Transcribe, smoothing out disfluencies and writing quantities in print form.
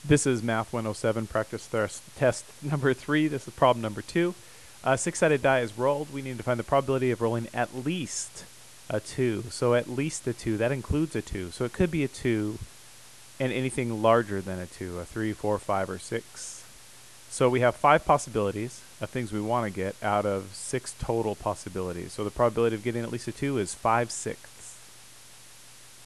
This is Math 107 practice test number 3. This is problem number 2. A six-sided die is rolled. We need to find the probability of rolling at least a 2. So at least a 2, that includes a 2. So it could be a 2 and anything larger than a 2, a 3, 4, 5, or 6. So we have 5 possibilities of things we want to get out of 6 total possibilities. So the probability of getting at least a 2 is 5/6.